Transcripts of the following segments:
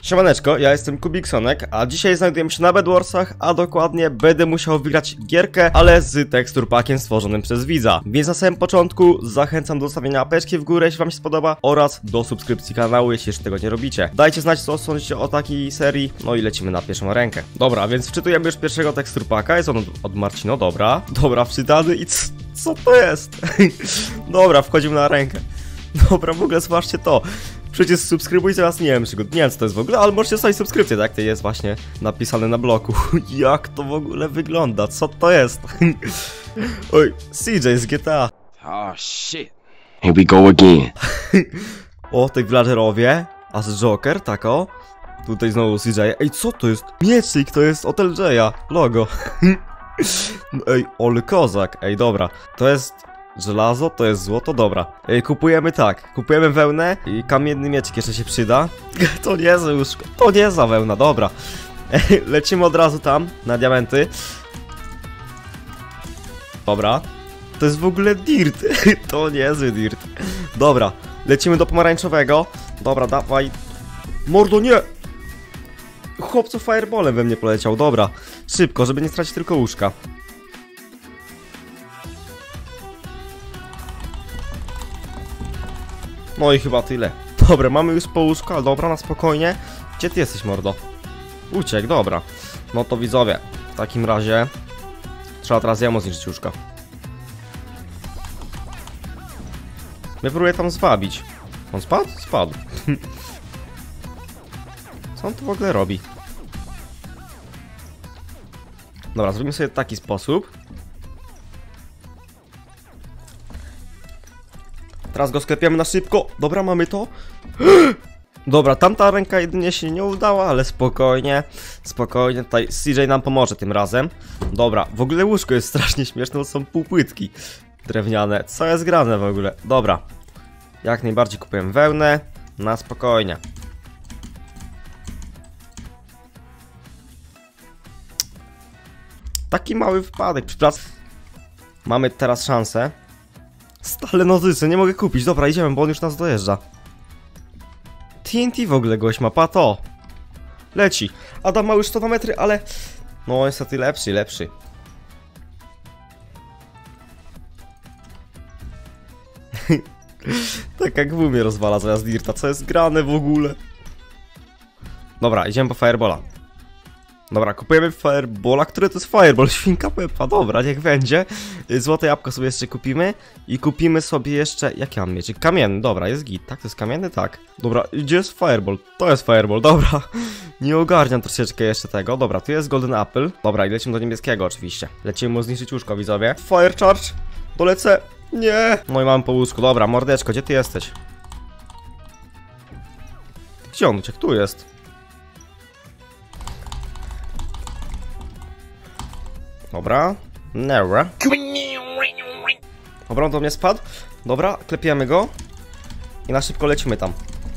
Siemaneczko, ja jestem Kubiksonek, a dzisiaj znajdujemy się na Bedwarsach, a dokładnie będę musiał wygrać gierkę, ale z tekstur packiem stworzonym przez widza. Więc na samym początku zachęcam do zostawienia apeczki w górę, jeśli wam się spodoba, oraz do subskrypcji kanału, jeśli jeszcze tego nie robicie. Dajcie znać, co sądzicie o takiej serii, no i lecimy na pierwszą rękę. Dobra, więc wczytujemy już pierwszego tekstur packa, jest on od Marcino, dobra, wczytany i co to jest? Dobra, wchodzimy na rękę. Dobra, w ogóle zobaczcie to. Przecież subskrybujcie nas, nie wiem co to jest w ogóle, ale możecie zostawić subskrypcję, tak? To jest właśnie napisane na bloku. Jak to w ogóle wygląda? Co to jest? Oj, CJ z GTA. Oh shit. Here we go again. O, tej villagerowie. A z Joker, tak o. Tutaj znowu CJ. Ej, co to jest? Mieczyk, to jest od LJ'a. Logo. Ej, ole kozak. Ej, dobra. To jest żelazo, to jest złoto, dobra. Kupujemy tak, kupujemy wełnę i kamienny miecik jeszcze się przyda. To nie za łóżko, to nie za wełna, dobra. Lecimy od razu tam, na diamenty. Dobra. To jest w ogóle dirt. To niezły dirt. Dobra, lecimy do pomarańczowego. Dobra, dawaj. Mordo, nie! Chłopcu fireballem we mnie poleciał, dobra. Szybko, żeby nie stracić tylko łóżka. No i chyba tyle. Dobra, mamy już po łóżku, ale dobra, na spokojnie. Gdzie ty jesteś, mordo? Uciekł, dobra. No to widzowie, w takim razie trzeba teraz jemu zniszczyć łóżka. Ja próbuję tam zwabić. On spadł? Spadł. Co on tu w ogóle robi? Dobra, zrobimy sobie taki sposób. Teraz go sklepiemy na szybko. Dobra, mamy to. Dobra, tamta ręka jedynie się nie udała, ale spokojnie. Spokojnie, tutaj CJ nam pomoże tym razem. Dobra, w ogóle łóżko jest strasznie śmieszne, to są półpłytki drewniane. Co jest grane w ogóle? Dobra. Jak najbardziej kupiłem wełnę. Na spokojnie. Taki mały wypadek, przepraszam. Mamy teraz szansę. Stale nozyce, nie mogę kupić. Dobra, idziemy, bo on już nas dojeżdża. TNT w ogóle gość ma, pa to. Leci. Adam ma już 100 metry, ale... No niestety lepszy. Tak jak w umie rozwala zamiast dirta, co jest grane w ogóle. Dobra, idziemy po fireballa. Dobra, kupujemy fireballa, który to jest fireball, świnka Peppa, dobra, niech będzie. Złote jabłko sobie jeszcze kupimy. I kupimy sobie jeszcze, jaki mam mieczyk? Kamienny, dobra, jest git, tak? To jest kamienny? Tak. Dobra, gdzie jest fireball? To jest fireball, dobra. Nie ogarniam troszeczkę jeszcze tego, dobra, tu jest golden apple. Dobra, i lecimy do niebieskiego oczywiście. Lecimy mu zniszczyć łóżko, widzowie. Fire charge, dolecę, nie. No i mam po łóżku, dobra, mordeczko, gdzie ty jesteś? Gdzie on uciekł? Tu jest. Dobra, Nera. Dobra, on do mnie spadł. Dobra, klepiemy go. I na szybko lecimy tam.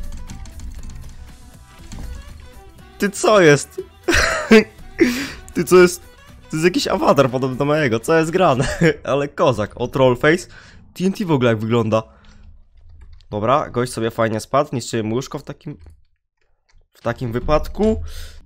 Ty co jest? Ty co jest? To jest jakiś awatar podobny do mojego, co jest grane? Ale kozak, o trollface. TNT w ogóle jak wygląda. Dobra, gość sobie fajnie spadł, niszczyłem łóżko w takim wypadku.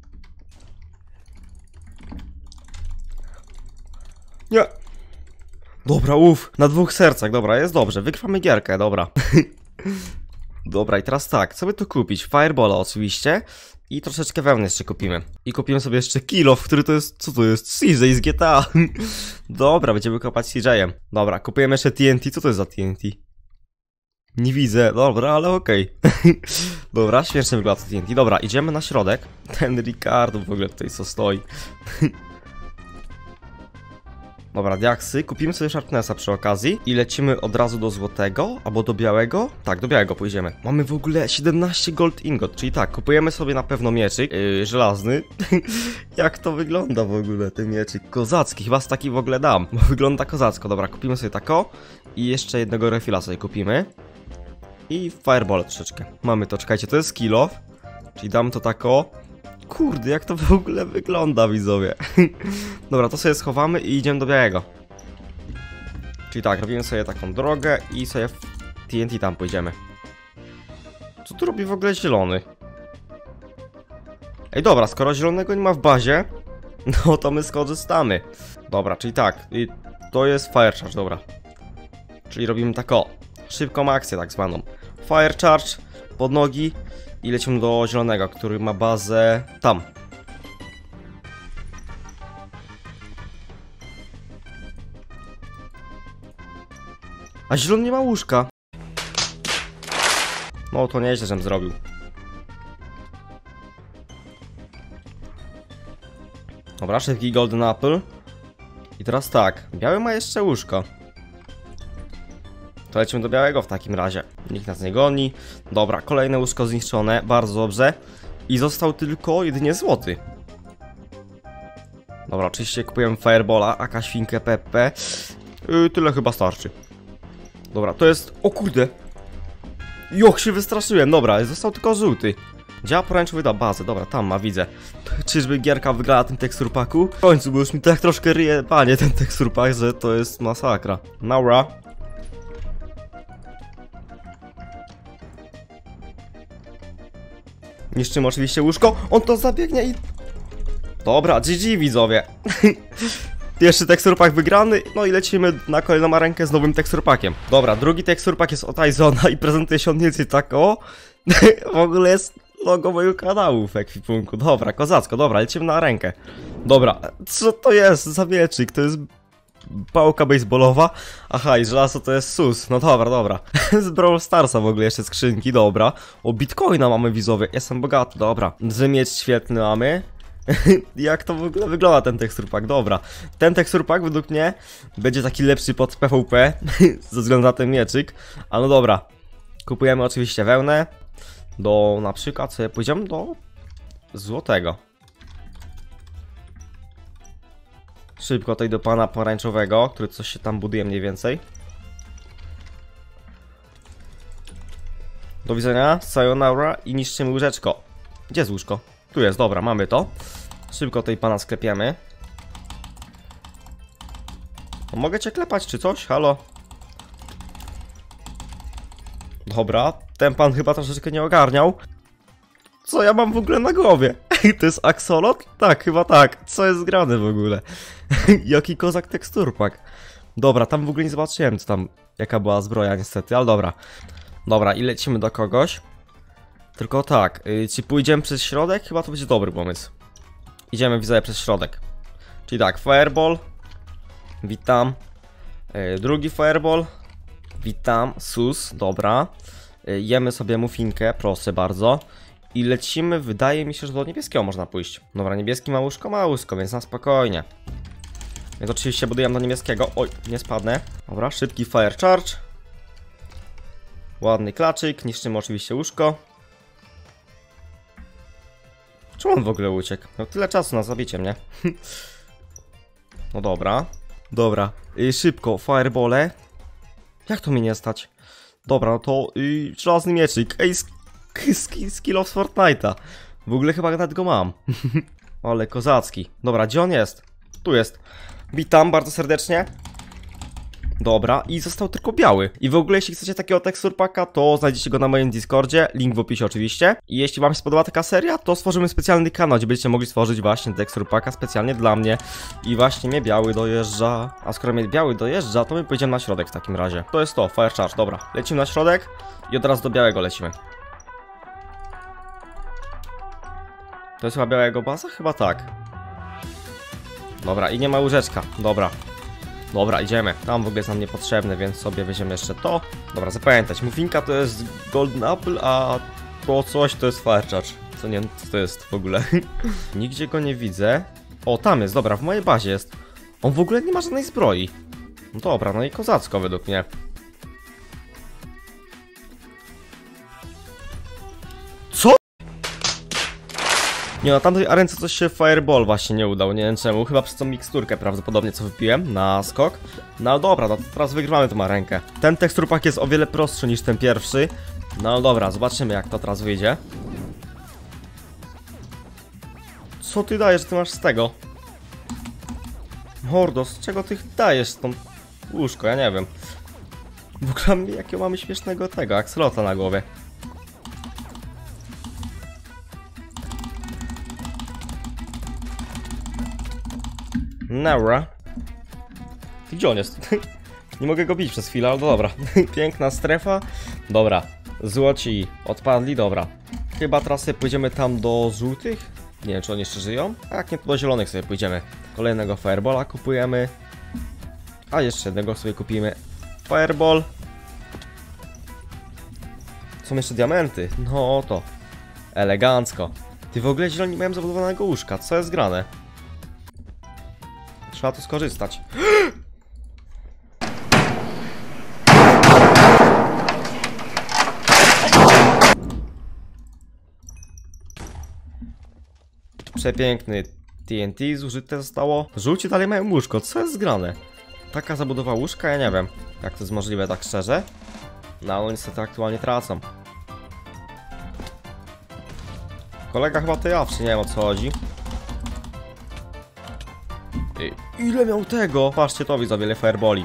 Nie. Dobra, na 2 sercach, dobra, jest dobrze, wygramy gierkę, dobra. Dobra, i teraz tak, co by tu kupić? Fireballa oczywiście. I troszeczkę wełny jeszcze kupimy. I kupimy sobie jeszcze kilof, który to jest, co to jest? CJ z GTA. Dobra, będziemy kopać CJ-em. Dobra, kupujemy jeszcze TNT, co to jest za TNT? Nie widzę, dobra, ale okej. Dobra, śmiesznie wygląda TNT, dobra, idziemy na środek. Ten Ricardo w ogóle tutaj co stoi. Dobra, diaksy, kupimy sobie sharpnessa przy okazji i lecimy od razu do złotego, albo do białego. Tak, do białego pójdziemy. Mamy w ogóle 17 gold ingot, czyli tak, kupujemy sobie na pewno mieczyk żelazny. Jak to wygląda w ogóle, ten mieczyk kozacki, chyba z taki w ogóle dam, bo wygląda kozacko. Dobra, kupimy sobie tako i jeszcze jednego refila sobie kupimy. I fireball troszeczkę. Mamy to, czekajcie, to jest kill off, czyli dam to tako. Kurde, jak to w ogóle wygląda, widzowie. Dobra, to sobie schowamy i idziemy do białego. Czyli tak, robimy sobie taką drogę i sobie w TNT tam pójdziemy. Co tu robi w ogóle zielony? Ej, dobra, skoro zielonego nie ma w bazie, no to my skorzystamy. Dobra, czyli tak, i to jest fire charge, dobra. Czyli robimy tak o, szybką akcję tak zwaną. Fire charge, pod nogi i lecimy do zielonego, który ma bazę tam. A zielony nie ma łóżka. No to nieźle, żem zrobił. Dobra, szybki golden apple. I teraz tak, biały ma jeszcze łóżko. To lecimy do białego w takim razie. Nikt nas nie goni. Dobra, kolejne łóżko zniszczone, bardzo dobrze. I został tylko jedynie złoty. Dobra, oczywiście kupujemy fireballa, aka świnkę Pepe. Tyle chyba starczy. Dobra, to jest... O kurde! Joch, się wystraszyłem, dobra, został tylko żółty. Działa poręczowy da bazę, dobra, tam ma, widzę. Czyżby gierka wygrała tym teksturpaku? W końcu, bo już mi tak troszkę ryje, panie, ten teksturpak, że to jest masakra. Naura. Niszczymy oczywiście łóżko, on to zabiegnie i... Dobra, GG widzowie. Pierwszy teksturpak wygrany, no i lecimy na kolejną arenkę z nowym teksturpakiem. Dobra, drugi teksturpak jest od Izona i prezentuje się on mniej więcej tak o... W ogóle jest logo mojego kanału w ekwipunku. Dobra, kozacko, dobra, lecimy na arenkę. Dobra, co to jest za mieczyk? To jest pałka baseballowa. Aha, i żelazo to jest sus. No dobra, dobra. Z Brawl Starsa w ogóle jeszcze skrzynki, dobra. O, bitcoina mamy widzowie, jestem bogaty, dobra. Miecz świetny mamy. Jak to w ogóle wygląda ten teksturpak? Dobra, ten teksturpak według mnie będzie taki lepszy pod PvP ze względu na ten mieczyk. Ale no dobra, kupujemy oczywiście wełnę. Do na przykład sobie pójdziemy do złotego. Szybko tutaj do pana pomarańczowego, który coś się tam buduje mniej więcej. Do widzenia, sayonara i niszczymy łóżeczko. Gdzie jest łóżko? Tu jest, dobra, mamy to. Szybko tutaj pana sklepiemy. Mogę cię klepać czy coś? Halo? Dobra, ten pan chyba troszeczkę nie ogarniał. Co ja mam w ogóle na głowie? To jest axolot? Tak, chyba tak. Co jest grane w ogóle? Jaki kozak teksturpak. Dobra, tam w ogóle nie zobaczyłem co tam, jaka była zbroja niestety, ale dobra. Dobra, i lecimy do kogoś. Tylko tak, czy pójdziemy przez środek? Chyba to będzie dobry pomysł. Idziemy widzowie przez środek. Czyli tak, fireball. Witam. Drugi fireball. Witam, sus, dobra. Jemy sobie muffinkę, proszę bardzo. I lecimy, wydaje mi się, że do niebieskiego można pójść. Dobra, niebieski ma łóżko, więc na spokojnie. Więc oczywiście budujemy do niebieskiego. Oj, nie spadnę. Dobra, szybki fire charge. Ładny klaczyk, niszczymy oczywiście łóżko. Czemu on w ogóle uciekł? No tyle czasu na zabicie mnie. No dobra. Dobra, szybko, firebole. Jak to mi nie stać? Dobra, no to żelazny mieczyk. Ej, skill of Fortnite'a. W ogóle chyba nawet go mam. Ale kozacki. Dobra, gdzie on jest? Tu jest. Witam bardzo serdecznie. Dobra, i został tylko biały. I w ogóle jeśli chcecie takiego teksturpaka, to znajdziecie go na moim Discordzie, link w opisie oczywiście. I jeśli wam się spodoba taka seria, to stworzymy specjalny kanał, gdzie będziecie mogli stworzyć właśnie teksturpaka specjalnie dla mnie. I właśnie mnie biały dojeżdża. A skoro mnie biały dojeżdża, to my pójdziemy na środek w takim razie. To jest to, fire charge, dobra. Lecimy na środek i od razu do białego lecimy. To jest chyba białego baza? Chyba tak. Dobra, i nie ma łóżeczka, dobra. Dobra, idziemy. Tam w ogóle jest nam niepotrzebne, więc sobie weźmiemy jeszcze to. Dobra, zapamiętać. Muffinka to jest golden apple, a to coś to jest fire charge. Co nie, co to jest w ogóle? Nigdzie go nie widzę. O, tam jest, dobra, w mojej bazie jest. On w ogóle nie ma żadnej zbroi. No dobra, no i kozacko według mnie. Co? Nie, na tamtej arence coś się fireball właśnie nie udał, nie wiem czemu, chyba przez tą miksturkę prawdopodobnie co wypiłem na skok. No ale dobra, no to teraz wygrywamy tą arenkę. Ten teksturpak jest o wiele prostszy niż ten pierwszy. No ale dobra, zobaczymy jak to teraz wyjdzie. Co ty dajesz, ty masz z tego? Mordo, z czego ty dajesz tą łóżko, ja nie wiem. W ogóle jakiego mamy śmiesznego tego, axolota na głowie. Nara. Gdzie on jest? Nie mogę go bić przez chwilę, ale dobra. Piękna strefa. Dobra. Złoci odpadli, dobra. Chyba teraz sobie pójdziemy tam do żółtych. Nie wiem, czy oni jeszcze żyją. A jak nie, to do zielonych sobie pójdziemy. Kolejnego Firebola kupujemy. A jeszcze jednego sobie kupimy. Fireball. Są jeszcze diamenty. No to. Elegancko. Ty, w ogóle zieloni mają zabudowanego łóżka. Co jest grane? Trzeba tu skorzystać. Przepiękny TNT zużyte zostało. Żółci dalej mają łóżko. Co jest zgrane? Taka zabudowa łóżka? Ja nie wiem. Jak to jest możliwe, tak szczerze. No, ale niestety aktualnie tracą. Kolega chyba to jawszy, nie wiem, o co chodzi. Ile miał tego? Patrzcie to, widzowie, wiele fireboli.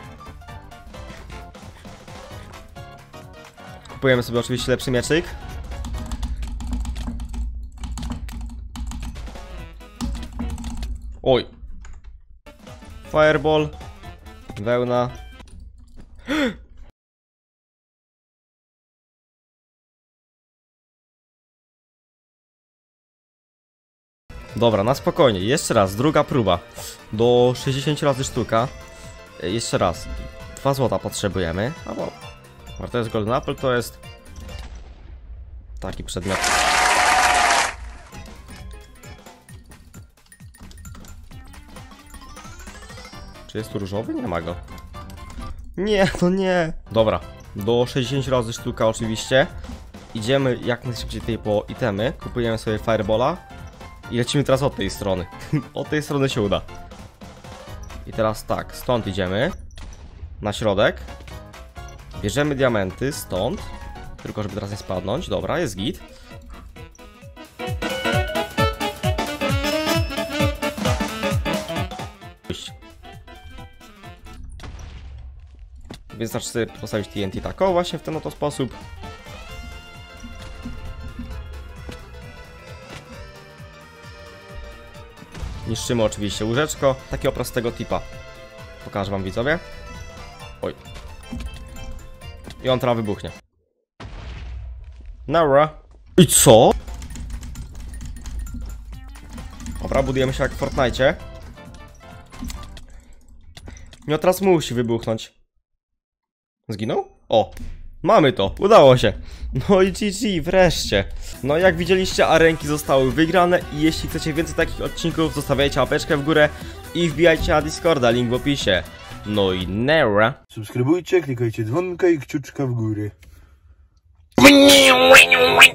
Kupujemy sobie oczywiście lepszy mieczyk. Oj. Fireball. Wełna. Dobra, na spokojnie. Jeszcze raz, druga próba. Do 60 razy sztuka. Jeszcze raz. 2 złota potrzebujemy. Albo... To jest Golden Apple, to jest... taki przedmiot. Czy jest tu różowy? Nie ma go. Nie, to nie. Dobra, do 60 razy sztuka oczywiście. Idziemy jak najszybciej tutaj po itemy. Kupujemy sobie Firebola. I lecimy teraz od tej strony. Od tej strony się uda. I teraz tak, stąd idziemy. Na środek. Bierzemy diamenty stąd. Tylko żeby teraz nie spadnąć. Dobra, jest git. Wystarczy sobie postawić TNT tak, o właśnie w ten oto sposób. Niszczymy oczywiście łóżeczko, takiego prostego tipa. Pokażę wam, widzowie. Oj. I on teraz wybuchnie. Nara. I co? Dobra, budujemy się jak w Fortnite'cie. No teraz musi wybuchnąć. Zginął? O! Mamy to! Udało się! No i GG, wreszcie! No jak widzieliście, arenki zostały wygrane i jeśli chcecie więcej takich odcinków, zostawiajcie łapeczkę w górę i wbijajcie na Discorda, link w opisie. No i nara! Subskrybujcie, klikajcie dzwonka i kciuczka w górę.